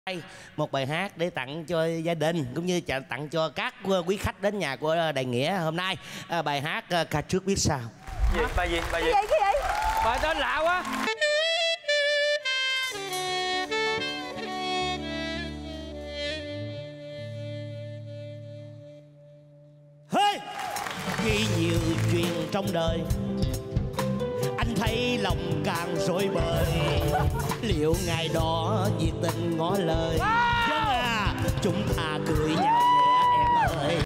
một bài hát để tặng cho gia đình cũng như tặng cho các quý khách đến nhà của Đại Nghĩa hôm nay. Bài hát Ca Trước Biết Sao. Bài gì? Cái gì? Bài tên lạ quá. Hey! Ghi nhiều chuyện trong đời, anh thấy lòng càng rối bời. Liệu ngày đó nhiệt tình ngỏ lời? Vâng à, chúng ta cười nhau.